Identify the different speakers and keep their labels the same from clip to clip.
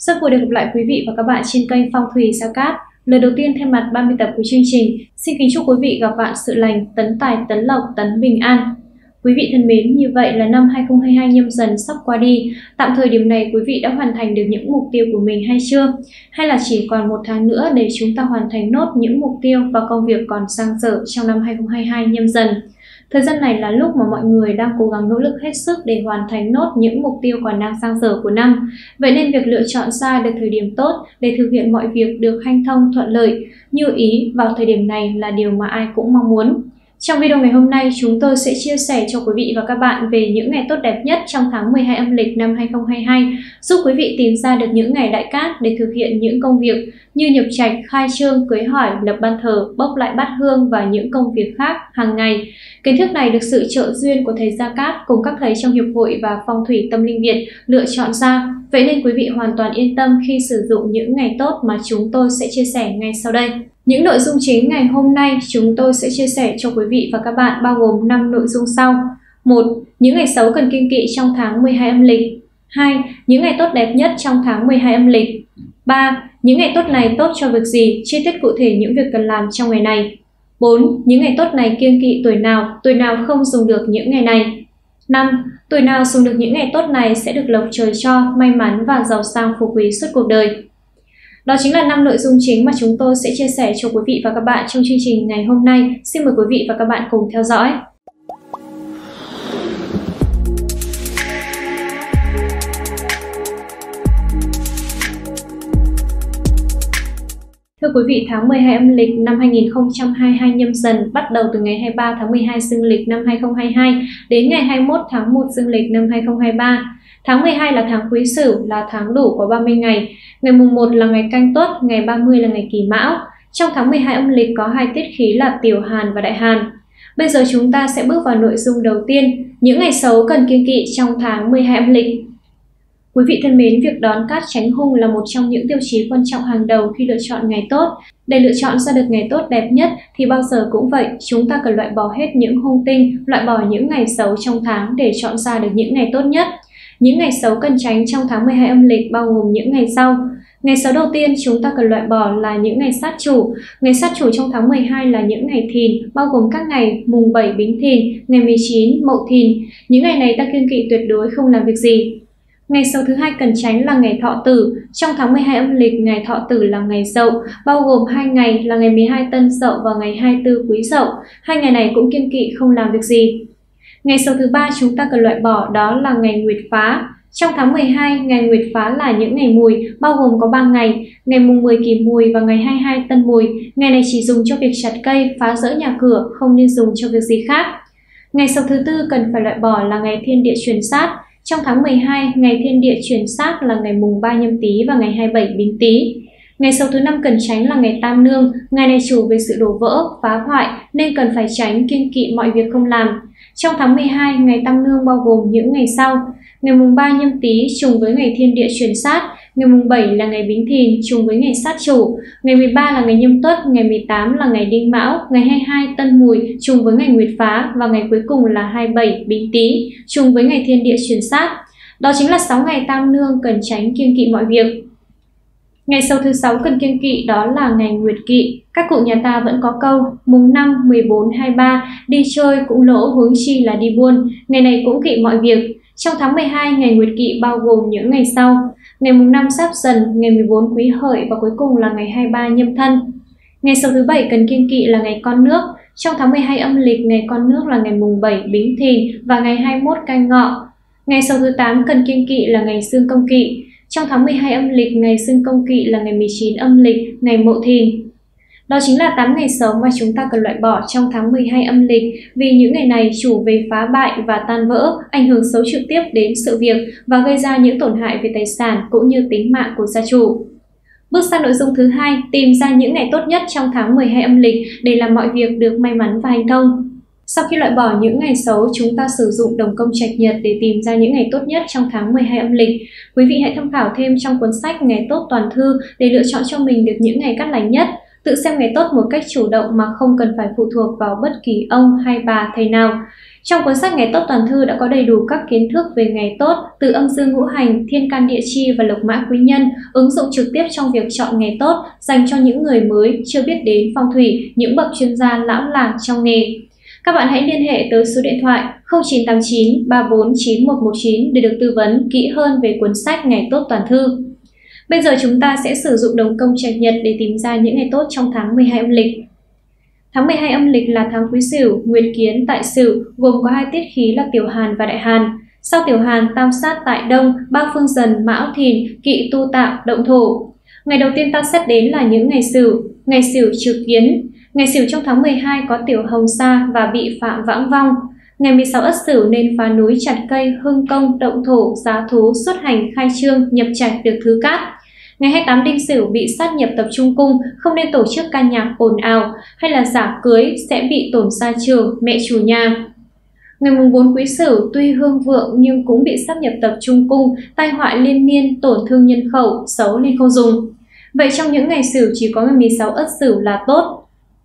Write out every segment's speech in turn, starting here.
Speaker 1: Rất vui được gặp lại quý vị và các bạn trên kênh Phong thủy Gia Cát. Lời đầu tiên thay mặt 30 tập của chương trình, xin kính chúc quý vị gặp vạn sự lành, tấn tài, tấn lộc, tấn bình an. Quý vị thân mến, như vậy là năm 2022 Nhâm Dần sắp qua đi. Tạm thời điểm này quý vị đã hoàn thành được những mục tiêu của mình hay chưa? Hay là chỉ còn một tháng nữa để chúng ta hoàn thành nốt những mục tiêu và công việc còn dang dở trong năm 2022 Nhâm Dần? Thời gian này là lúc mà mọi người đang cố gắng nỗ lực hết sức để hoàn thành nốt những mục tiêu còn đang dang dở của năm. Vậy nên việc lựa chọn ra được thời điểm tốt để thực hiện mọi việc được hanh thông thuận lợi, như ý vào thời điểm này là điều mà ai cũng mong muốn. Trong video ngày hôm nay, chúng tôi sẽ chia sẻ cho quý vị và các bạn về những ngày tốt đẹp nhất trong tháng 12 âm lịch năm 2022, giúp quý vị tìm ra được những ngày đại cát để thực hiện những công việc như nhập trạch, khai trương, cưới hỏi, lập ban thờ, bốc lại bát hương và những công việc khác hàng ngày. Kiến thức này được sự trợ duyên của thầy Gia Cát cùng các thầy trong Hiệp hội và Phong thủy Tâm linh Việt lựa chọn ra. Vậy nên quý vị hoàn toàn yên tâm khi sử dụng những ngày tốt mà chúng tôi sẽ chia sẻ ngay sau đây. Những nội dung chính ngày hôm nay chúng tôi sẽ chia sẻ cho quý vị và các bạn bao gồm 5 nội dung sau. 1. Những ngày xấu cần kiêng kỵ trong tháng 12 âm lịch. 2. Những ngày tốt đẹp nhất trong tháng 12 âm lịch. 3. Những ngày tốt này tốt cho việc gì, chi tiết cụ thể những việc cần làm trong ngày này. 4. Những ngày tốt này kiêng kỵ tuổi nào không dùng được những ngày này. 5. Tuổi nào dùng được những ngày tốt này sẽ được lộc trời cho, may mắn và giàu sang phú quý suốt cuộc đời. Đó chính là 5 nội dung chính mà chúng tôi sẽ chia sẻ cho quý vị và các bạn trong chương trình ngày hôm nay. Xin mời quý vị và các bạn cùng theo dõi. Thưa quý vị, tháng 12 âm lịch năm 2022 Nhâm Dần bắt đầu từ ngày 23 tháng 12 dương lịch năm 2022 đến ngày 21 tháng 1 dương lịch năm 2023. Tháng 12 là tháng Quý Sửu, là tháng đủ có 30 ngày. Ngày mùng 1 là ngày Canh Tuất, ngày 30 là ngày Kỷ Mão. Trong tháng 12 âm lịch có hai tiết khí là Tiểu Hàn và Đại Hàn. Bây giờ chúng ta sẽ bước vào nội dung đầu tiên, những ngày xấu cần kiêng kỵ trong tháng 12 âm lịch. Quý vị thân mến, việc đón cát tránh hung là một trong những tiêu chí quan trọng hàng đầu khi lựa chọn ngày tốt. Để lựa chọn ra được ngày tốt đẹp nhất thì bao giờ cũng vậy, chúng ta cần loại bỏ hết những hung tinh, loại bỏ những ngày xấu trong tháng để chọn ra được những ngày tốt nhất. Những ngày xấu cần tránh trong tháng 12 âm lịch bao gồm những ngày sau. Ngày xấu đầu tiên chúng ta cần loại bỏ là những ngày sát chủ. Ngày sát chủ trong tháng 12 là những ngày Thìn, bao gồm các ngày mùng 7 Bính Thìn, ngày 19 Mậu Thìn. Những ngày này ta kiêng kỵ tuyệt đối không làm việc gì. Ngày xấu thứ hai cần tránh là ngày Thọ Tử. Trong tháng 12 âm lịch, ngày Thọ Tử là ngày Dậu, bao gồm 2 ngày là ngày 12 Tân Dậu và ngày 24 Quý Dậu. Hai ngày này cũng kiêng kỵ không làm việc gì. Ngày xấu thứ ba chúng ta cần loại bỏ đó là ngày Nguyệt Phá. Trong tháng 12, ngày Nguyệt Phá là những ngày Mùi, bao gồm có 3 ngày, ngày mùng 10 Kỷ Mùi và ngày 22 Tân Mùi. Ngày này chỉ dùng cho việc chặt cây, phá rỡ nhà cửa, không nên dùng cho việc gì khác. Ngày xấu thứ tư cần phải loại bỏ là ngày Thiên Địa Chuyển Sát. Trong tháng 12, ngày Thiên Địa Chuyển Sát là ngày mùng 3 Nhâm Tý và ngày 27 Bính Tý. Ngày xấu thứ năm cần tránh là ngày Tam Nương. Ngày này chủ về sự đổ vỡ, phá hoại nên cần phải tránh, kiêng kỵ mọi việc không làm. Trong tháng 12, ngày Tam Nương bao gồm những ngày sau. Ngày mùng 3 Nhâm Tý trùng với ngày Thiên Địa Chuyển Sát. Ngày mùng 7 là ngày Bính Thìn trùng với ngày Sát Chủ. Ngày 13 là ngày Nhâm Tuất. Ngày 18 là ngày Đinh Mão. Ngày 22 Tân Mùi trùng với ngày Nguyệt Phá. Và ngày cuối cùng là 27 Bính Tý trùng với ngày Thiên Địa Chuyển Sát. Đó chính là 6 ngày Tam Nương cần tránh, kiêng kỵ mọi việc. Ngày xấu thứ 6 cần kiêng kỵ đó là ngày Nguyệt Kỵ. Các cụ nhà ta vẫn có câu mùng 5, 14, 23 đi chơi cũng lỗ, huống chi là đi buôn. Ngày này cũng kỵ mọi việc. Trong tháng 12, ngày Nguyệt Kỵ bao gồm những ngày sau. Ngày mùng 5 Giáp Dần, ngày 14 Quý Hợi và cuối cùng là ngày 23 Nhâm Thân. Ngày xấu thứ 7 cần kiêng kỵ là ngày Con Nước. Trong tháng 12 âm lịch, ngày Con Nước là ngày mùng 7 Bính Thìn và ngày 21 Canh Ngọ. Ngày xấu thứ 8 cần kiêng kỵ là ngày Xương Công Kỵ. Trong tháng 12 âm lịch, ngày Xương Công Kỵ là ngày 19 âm lịch, ngày Mậu Thìn. Đó chính là 8 ngày xấu mà chúng ta cần loại bỏ trong tháng 12 âm lịch, vì những ngày này chủ về phá bại và tan vỡ, ảnh hưởng xấu trực tiếp đến sự việc và gây ra những tổn hại về tài sản cũng như tính mạng của gia chủ. Bước sang nội dung thứ hai, tìm ra những ngày tốt nhất trong tháng 12 âm lịch để làm mọi việc được may mắn và hanh thông. Sau khi loại bỏ những ngày xấu, chúng ta sử dụng đồng công trạch nhật để tìm ra những ngày tốt nhất trong tháng 12 âm lịch. Quý vị hãy tham khảo thêm trong cuốn sách Ngày Tốt Toàn Thư để lựa chọn cho mình được những ngày cát lành nhất. Tự xem ngày tốt một cách chủ động mà không cần phải phụ thuộc vào bất kỳ ông hay bà thầy nào. Trong cuốn sách Ngày tốt toàn thư đã có đầy đủ các kiến thức về ngày tốt từ âm dương ngũ hành, thiên can địa chi và lộc mã quý nhân, ứng dụng trực tiếp trong việc chọn ngày tốt dành cho những người mới chưa biết đến phong thủy, những bậc chuyên gia lão làng trong nghề. Các bạn hãy liên hệ tới số điện thoại 0989 34 9119 để được tư vấn kỹ hơn về cuốn sách Ngày tốt toàn thư. Bây giờ chúng ta sẽ sử dụng đồng công trạch nhật để tìm ra những ngày tốt trong tháng 12 âm lịch. Tháng 12 âm lịch là tháng Quý Sửu, Nguyệt Kiến tại Sửu, gồm có hai tiết khí là Tiểu Hàn và Đại Hàn. Sau Tiểu Hàn, tam sát tại Đông, ba phương Dần, Mão Thìn, Kỵ tu tạo, Động thổ. Ngày đầu tiên ta xét đến là những ngày Sửu trực Kiến. Ngày Sửu trong tháng 12 có Tiểu Hồng Sa và bị Phạm Vãng vong. Ngày 16 Ất Sửu nên phá núi chặt cây, hưng công, động thổ, giá thú, xuất hành, khai trương, nhập trạch được thứ cát. Ngày 28 Đinh Sửu bị sát nhập tập trung cung, không nên tổ chức ca nhạc ồn ào hay là giả cưới sẽ bị tổn gia trưởng, mẹ chủ nhà. Ngày 4 Quý Sửu tuy hương vượng nhưng cũng bị sát nhập tập trung cung, tai họa liên miên, tổn thương nhân khẩu, xấu nên không dùng. Vậy trong những ngày Sửu chỉ có ngày 16 Ất Sửu là tốt.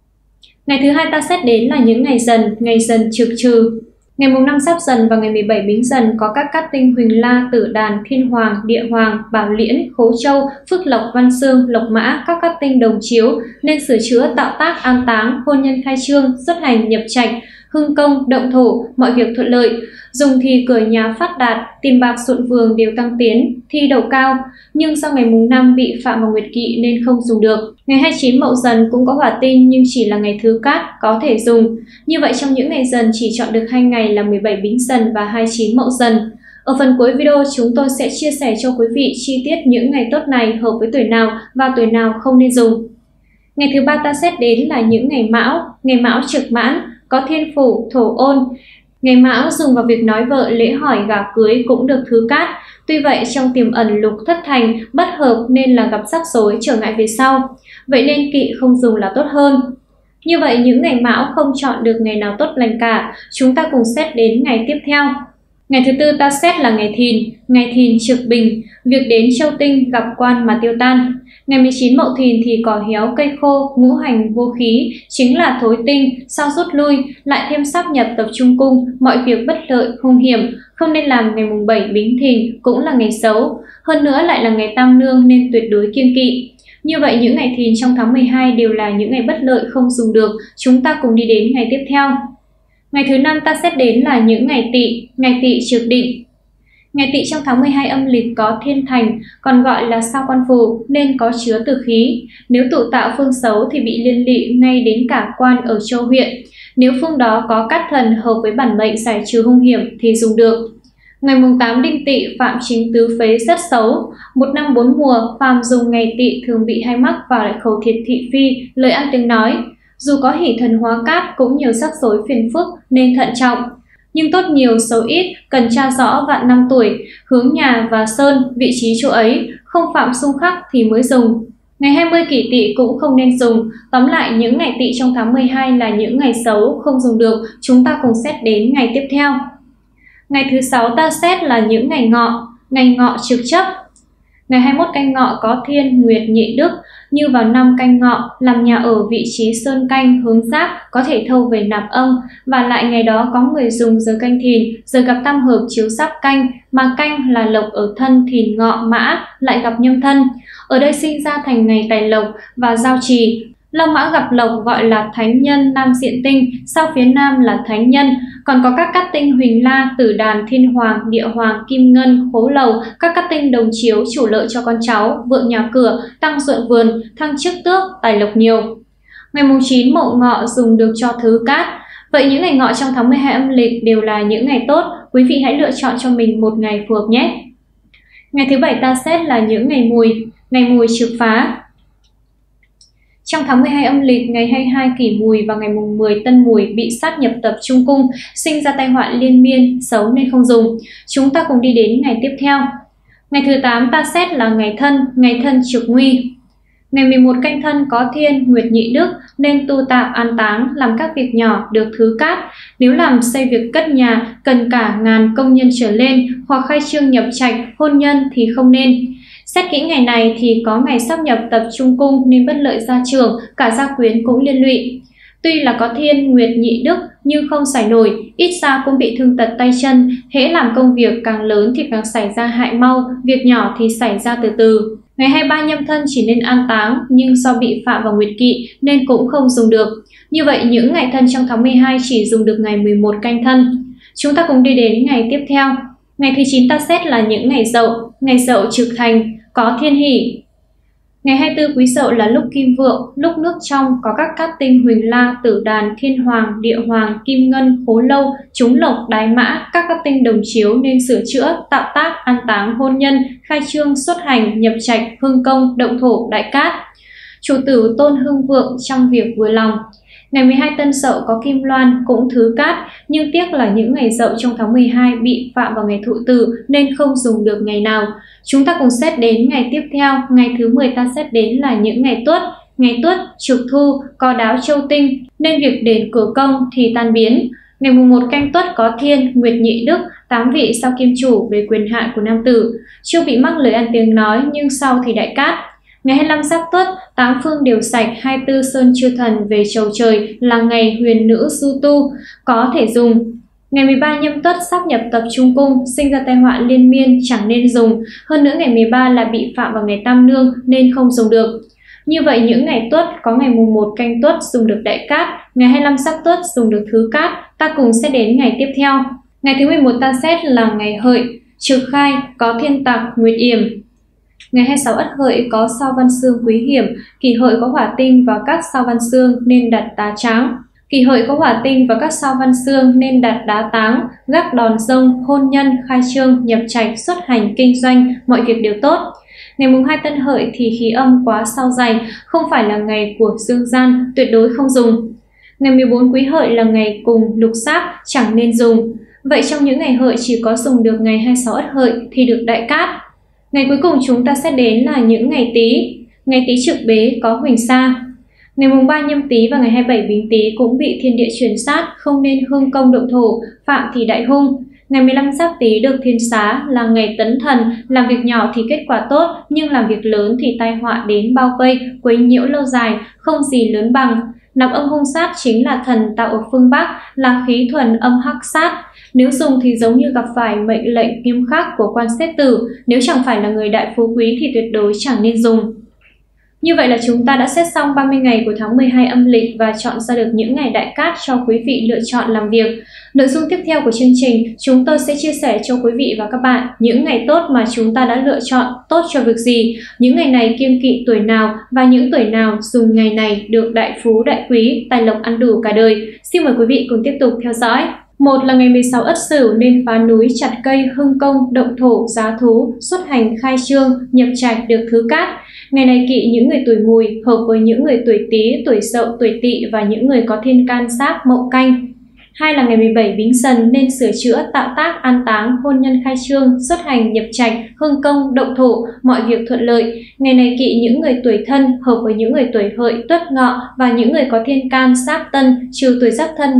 Speaker 1: Ngày thứ hai ta xét đến là những ngày Dần trực trừ. Ngày 5 Giáp Dần và ngày 17 Bính Dần có các cát tinh Huỳnh La, Tử Đàn, Thiên Hoàng, Địa Hoàng, Bảo Liễn, Khố Châu, Phước Lộc, Văn Xương, Lộc Mã, các cát tinh đồng chiếu nên sửa chữa, tạo tác, an táng, hôn nhân khai trương, xuất hành, nhập trạch, hưng công, động thổ, mọi việc thuận lợi. Dùng thì cửa nhà phát đạt, tiền bạc xuận vườn đều tăng tiến, thi đậu cao. Nhưng sau ngày 5 bị Phạm vào Nguyệt Kỵ nên không dùng được. Ngày 29 Mậu Dần cũng có hỏa tinh nhưng chỉ là ngày thứ cát, có thể dùng. Như vậy trong những ngày Dần chỉ chọn được 2 ngày là 17 Bính Dần và 29 Mậu Dần. Ở phần cuối video chúng tôi sẽ chia sẻ cho quý vị chi tiết những ngày tốt này hợp với tuổi nào và tuổi nào không nên dùng. Ngày thứ ba ta xét đến là những ngày Mão trực Mãn, có Thiên Phủ, Thổ Ôn. Ngày Mão dùng vào việc nói vợ, lễ hỏi, gả cưới cũng được thứ cát. Tuy vậy trong tiềm ẩn lục thất thành, bất hợp nên là gặp rắc rối trở ngại về sau. Vậy nên Kỵ không dùng là tốt hơn. Như vậy những ngày Mão không chọn được ngày nào tốt lành cả. Chúng ta cùng xét đến ngày tiếp theo. Ngày thứ tư ta xét là ngày Thìn trực Bình, việc đến Châu Tinh gặp quan mà tiêu tan. Ngày 19 Mậu Thìn thì cỏ héo cây khô, ngũ hành vô khí, chính là thối tinh, sao rút lui, lại thêm sáp nhập tập trung cung, mọi việc bất lợi, hung hiểm, không nên làm. Ngày 7 Bính Thìn cũng là ngày xấu, hơn nữa lại là ngày tam nương nên tuyệt đối kiêng kỵ. Như vậy những ngày Thìn trong tháng 12 đều là những ngày bất lợi không dùng được. Chúng ta cùng đi đến ngày tiếp theo. Ngày thứ năm ta xét đến là những ngày Tỵ trực Định. Ngày Tỵ trong tháng 12 âm lịch có thiên thành, còn gọi là sao quan phù nên có chứa tử khí. Nếu tụ tạo phương xấu thì bị liên lụy ngay đến cả quan ở châu huyện. Nếu phương đó có cát thần hợp với bản mệnh giải trừ hung hiểm thì dùng được. Ngày 8 Đinh Tỵ phạm chính tứ phế rất xấu. Một năm 4 mùa, phàm dùng ngày Tỵ thường bị hay mắc vào lại khẩu thiệt thị phi, lời ăn tiếng nói. Dù có hỷ thần hóa cát cũng nhiều rắc rối phiền phức nên thận trọng. Nhưng tốt nhiều xấu ít, cần tra rõ vạn năm tuổi, hướng nhà và sơn, vị trí chỗ ấy, không phạm xung khắc thì mới dùng. Ngày 20 Kỷ Tỵ cũng không nên dùng. Tóm lại những ngày Tỵ trong tháng 12 là những ngày xấu, không dùng được. Chúng ta cùng xét đến ngày tiếp theo. Ngày thứ 6 ta xét là những ngày Ngọ trực Chấp. Ngày 21 Canh Ngọ có Thiên, Nguyệt, Nhị Đức. Như vào năm Canh Ngọ, làm nhà ở vị trí sơn canh hướng giáp có thể thâu về nạp âm, và lại ngày đó có người dùng giờ canh Thìn, giờ gặp tam hợp chiếu giáp canh, mà canh là lộc ở thân Thìn Ngọ Mã lại gặp nhâm thân. Ở đây sinh ra thành ngày tài lộc và giao trì. Long Mã gặp lộc gọi là thánh nhân nam diện tinh, sau phía nam là thánh nhân. Còn có các cát tinh Huỳnh La, Tử Đàn, Thiên Hoàng, Địa Hoàng, Kim Ngân, Khố Lầu, các cát tinh đồng chiếu chủ lợi cho con cháu, vượng nhà cửa, tăng ruộng vườn, thăng chức tước, tài lộc nhiều. Ngày 9 Mậu Ngọ dùng được cho thứ cát. Vậy những ngày Ngọ trong tháng 12 âm lịch đều là những ngày tốt, quý vị hãy lựa chọn cho mình một ngày phù hợp nhé. Ngày thứ 7 ta xét là những ngày Mùi trực Phá. Trong tháng 12 âm lịch, ngày 22 Kỷ Mùi và ngày 10 Tân Mùi bị sát nhập tập trung cung, sinh ra tai họa liên miên, xấu nên không dùng. Chúng ta cùng đi đến ngày tiếp theo. Ngày thứ 8 ta xét là ngày Thân trực Nguy. Ngày 11 Canh Thân có Thiên, Nguyệt, Nhị Đức nên tu tạo an táng, làm các việc nhỏ được thứ cát. Nếu làm xây việc cất nhà cần cả ngàn công nhân trở lên, hoặc khai trương nhập trạch, hôn nhân thì không nên. Xét kỹ ngày này thì có ngày sắp nhập tập trung cung nên bất lợi gia trưởng, cả gia quyến cũng liên lụy. Tuy là có thiên nguyệt nhị đức nhưng không xài nổi, ít ra cũng bị thương tật tay chân, hễ làm công việc càng lớn thì càng xảy ra hại mau, việc nhỏ thì xảy ra từ từ. Ngày 23 nhâm thân chỉ nên an táng, nhưng do bị phạm vào nguyệt kỵ nên cũng không dùng được. Như vậy những ngày thân trong tháng 12 chỉ dùng được ngày 11 canh thân. Chúng ta cùng đi đến ngày tiếp theo. Ngày thứ 9 ta xét là những ngày Dậu. Ngày Dậu trực thành, có thiên hỷ. Ngày 24 Quý Dậu là lúc kim vượng, lúc nước trong, có các cát tinh Huỳnh La, Tử Đàn, Thiên Hoàng, Địa Hoàng, Kim Ngân, Khố Lâu, Trúng Lộc, Đái Mã, các cát tinh đồng chiếu nên sửa chữa, tạo tác, an táng, hôn nhân, khai trương, xuất hành, nhập trạch, hưng công, động thổ, đại cát. Chủ tử tôn hưng vượng trong việc vừa lòng. Ngày 12 Tân Dậu có Kim Loan cũng thứ cát, nhưng tiếc là những ngày Dậu trong tháng 12 bị phạm vào ngày Thụ Tử nên không dùng được ngày nào. Chúng ta cùng xét đến ngày tiếp theo. Ngày thứ 10 ta xét đến là những ngày Tuất. Ngày Tuất trực thu có đáo châu tinh nên việc đền cửa công thì tan biến. Ngày mùng 1 canh Tuất có thiên nguyệt nhị đức, 8 vị sao kim chủ về quyền hạn của nam tử, chưa bị mắc lời ăn tiếng nói nhưng sau thì đại cát. Ngày 25 Giáp Tuất, 8 phương đều sạch, 24 sơn chư thần về chầu trời là ngày huyền nữ du tu, có thể dùng. Ngày 13 nhâm Tuất sắp nhập tập trung cung, sinh ra tai họa liên miên chẳng nên dùng. Hơn nữa ngày 13 là bị phạm vào ngày Tam Nương nên không dùng được. Như vậy những ngày Tuất có ngày mùng 1 canh Tuất dùng được đại cát, ngày 25 Giáp Tuất dùng được thứ cát. Ta cùng sẽ đến ngày tiếp theo. Ngày thứ 11 ta xét là ngày Hợi, trực khai có thiên tặc nguyệt yểm. Ngày 26 Ất Hợi có sao Văn Xương quý hiểm, Kỷ Hợi có hỏa tinh và các sao Văn Xương nên đặt đá tráng. Kỷ Hợi có hỏa tinh và các sao Văn Xương nên đặt đá táng, gác đòn rông, hôn nhân, khai trương, nhập trạch, xuất hành, kinh doanh, mọi việc đều tốt. Ngày mùng 2 Tân Hợi thì khí âm quá sao dày, không phải là ngày của dương gian, tuyệt đối không dùng. Ngày 14 Quý Hợi là ngày cùng lục sát, chẳng nên dùng. Vậy trong những ngày Hợi chỉ có dùng được ngày 26 Ất Hợi thì được đại cát. Ngày cuối cùng chúng ta sẽ đến là những ngày Tý. Ngày Tý trực bế có huỳnh sa. Ngày mùng 3 nhâm Tý và ngày 27 Bính Tý cũng bị thiên địa chuyển sát, không nên hương công động thổ, phạm thì đại hung. Ngày 15 Giáp Tý được thiên xá là ngày tấn thần, làm việc nhỏ thì kết quả tốt, nhưng làm việc lớn thì tai họa đến bao vây, quấy nhiễu lâu dài, không gì lớn bằng. Nạp âm hung sát chính là thần tạo ở phương Bắc, là khí thuần âm hắc sát. Nếu dùng thì giống như gặp phải mệnh lệnh nghiêm khắc của quan xét tử, nếu chẳng phải là người đại phú quý thì tuyệt đối chẳng nên dùng. Như vậy là chúng ta đã xét xong 30 ngày của tháng 12 âm lịch và chọn ra được những ngày đại cát cho quý vị lựa chọn làm việc. Nội dung tiếp theo của chương trình, chúng tôi sẽ chia sẻ cho quý vị và các bạn những ngày tốt mà chúng ta đã lựa chọn tốt cho việc gì, những ngày này kiêng kỵ tuổi nào và những tuổi nào dùng ngày này được đại phú đại quý, tài lộc ăn đủ cả đời. Xin mời quý vị cùng tiếp tục theo dõi. 1 là ngày 16 Ất Sửu nên phá núi, chặt cây, hưng công, động thổ, giá thú, xuất hành, khai trương, nhập trạch được thứ cát. Ngày này kỵ những người tuổi Mùi, hợp với những người tuổi Tý, tuổi Dậu, tuổi Tỵ và những người có thiên can giáp Mậu Canh. 2 là ngày 17 Bính Dần nên sửa chữa, tạo tác, an táng, hôn nhân, khai trương, xuất hành, nhập trạch, hưng công, động thổ, mọi việc thuận lợi. Ngày này kỵ những người tuổi Thân, hợp với những người tuổi Hợi, Tuất, Ngọ và những người có thiên can Giáp Tân, trừ tuổi Giáp Thân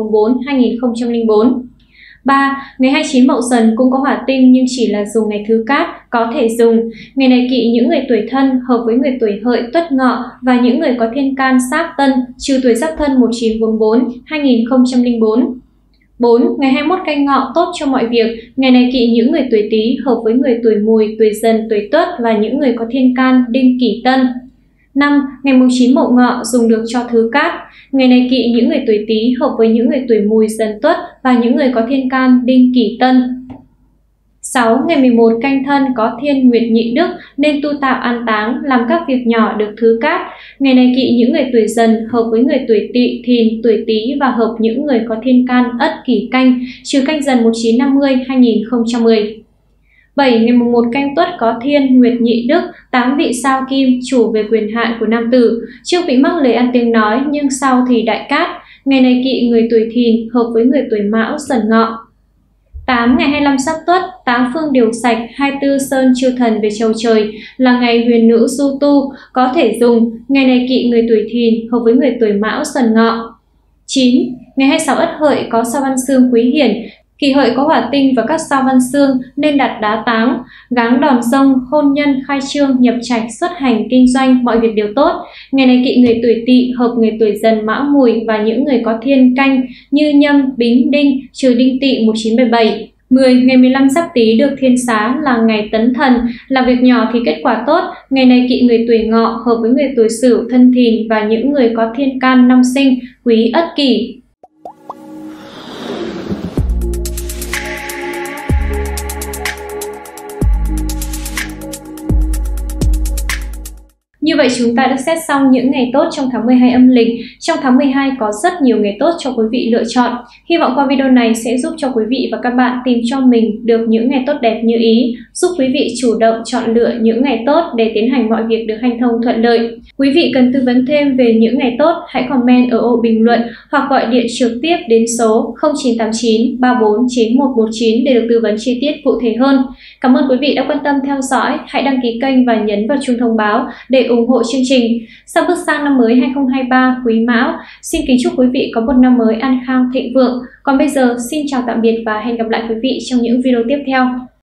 Speaker 1: 1944-2004. 3. Ngày 29 Mậu Dần cũng có hỏa tinh nhưng chỉ là dùng ngày thứ cát, có thể dùng. Ngày này kỵ những người tuổi Thân, hợp với người tuổi Hợi, Tuất, Ngọ và những người có thiên can Giáp Tân, trừ tuổi Giáp Thân 1944-2004. 4. Ngày 21 Canh Ngọ tốt cho mọi việc. Ngày này kỵ những người tuổi Tý, hợp với người tuổi Mùi, tuổi Dần, tuổi Tuất và những người có thiên can Đinh, Kỷ, Tân. 5. Ngày 9 Mậu Ngọ dùng được cho thứ cát. Ngày này kỵ những người tuổi Tý, hợp với những người tuổi Mùi, Dần, Tuất và những người có thiên can Đinh, Kỷ, Tân. 6. Ngày 11 Canh Thân có thiên nguyệt nhị đức nên tu tạo an táng, làm các việc nhỏ được thứ cát. Ngày này kỵ những người tuổi Dần, hợp với người tuổi Tỵ, Thìn, tuổi Tý và hợp những người có thiên can Ất, Kỷ, Canh, trừ Canh Dần 1950-2010. 7. Ngày 1 Canh Tuất có thiên nguyệt nhị đức, 8 vị sao kim chủ về quyền hạn của nam tử, trước bị mắc lời ăn tiếng nói nhưng sau thì đại cát. Ngày này kỵ người tuổi Thìn, hợp với người tuổi Mão, Dần, Ngọ. 8. Ngày 25 Giáp Tuất, 8 phương đều sạch, 24 sơn chư thần về chầu trời là ngày huyền nữ du tu, có thể dùng. Ngày này kỵ người tuổi Thìn, hợp với người tuổi Mão, Dần, Ngọ. 9. Ngày 26 Ất Hợi có sao Văn Xương quý hiển, Kỷ Hợi có hỏa tinh và các sao văn xương nên đặt đá táng, gáng đòn rông, hôn nhân, khai trương, nhập trạch, xuất hành, kinh doanh, mọi việc đều tốt. Ngày này kỵ người tuổi Tỵ, hợp người tuổi Dần, Mão, Mùi và những người có thiên canh như Nhâm, Bính, Đinh, trừ Đinh Tỵ 1977. 10. Ngày 15 Giáp Tý được thiên xá là ngày tấn thần, làm việc nhỏ thì kết quả tốt. Ngày này kỵ người tuổi Ngọ, hợp với người tuổi Sửu, Thân Thìn và những người có thiên can năm sinh, Quý, Ất, Kỷ. Như vậy chúng ta đã xét xong những ngày tốt trong tháng 12 âm lịch. Trong tháng 12 có rất nhiều ngày tốt cho quý vị lựa chọn. Hy vọng qua video này sẽ giúp cho quý vị và các bạn tìm cho mình được những ngày tốt đẹp như ý, giúp quý vị chủ động chọn lựa những ngày tốt để tiến hành mọi việc được hanh thông thuận lợi. Quý vị cần tư vấn thêm về những ngày tốt, hãy comment ở ô bình luận hoặc gọi điện trực tiếp đến số 0989 34 9119 để được tư vấn chi tiết cụ thể hơn. Cảm ơn quý vị đã quan tâm theo dõi. Hãy đăng ký kênh và nhấn vào chuông thông báo để ủng hộ chương trình. Sắp bước sang năm mới 2023 Quý Mão, xin kính chúc quý vị có một năm mới an khang thịnh vượng. Còn bây giờ, xin chào tạm biệt và hẹn gặp lại quý vị trong những video tiếp theo.